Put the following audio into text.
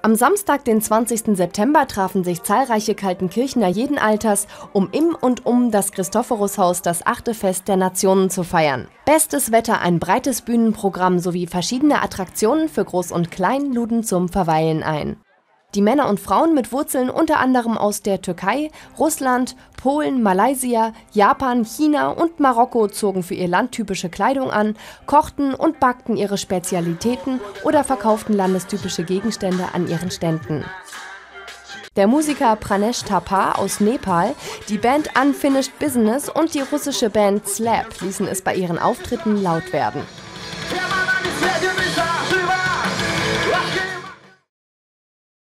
Am Samstag, den 20. September, trafen sich zahlreiche Kaltenkirchener jeden Alters, um im und um das Christophorushaus das 8. Fest der Nationen zu feiern. Bestes Wetter, ein breites Bühnenprogramm sowie verschiedene Attraktionen für Groß und Klein luden zum Verweilen ein. Die Männer und Frauen mit Wurzeln unter anderem aus der Türkei, Russland, Polen, Malaysia, Japan, China und Marokko zogen für ihr Land typische Kleidung an, kochten und backten ihre Spezialitäten oder verkauften landestypische Gegenstände an ihren Ständen. Der Musiker Pranesh Thapa aus Nepal, die Band Unfinished Business und die russische Band Slap ließen es bei ihren Auftritten laut werden.